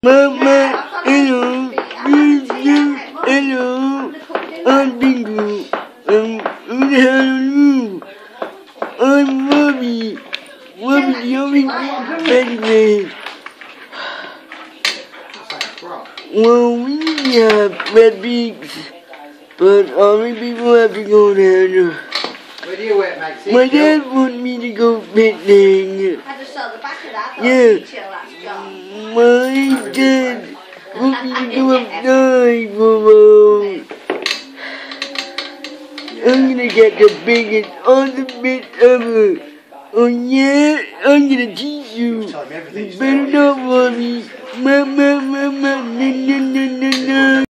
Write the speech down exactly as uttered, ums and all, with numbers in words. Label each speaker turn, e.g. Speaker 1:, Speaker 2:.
Speaker 1: Mama, hello, you, hello, I'm Bingo. Um, who the hell are you? I'm Robbie. Robbie, the only bad man. Well, we have red beaks, but only people have to go there.
Speaker 2: Where do you work, mate?
Speaker 1: My dad wanted me to go picnicking.
Speaker 3: I just saw the back of that.
Speaker 1: Yeah. My dad want me to go outside for a while. I'm gonna get the biggest awesome bit ever. Oh yeah, I'm gonna teach you. You better not worry. Mama, mama, na na na na na.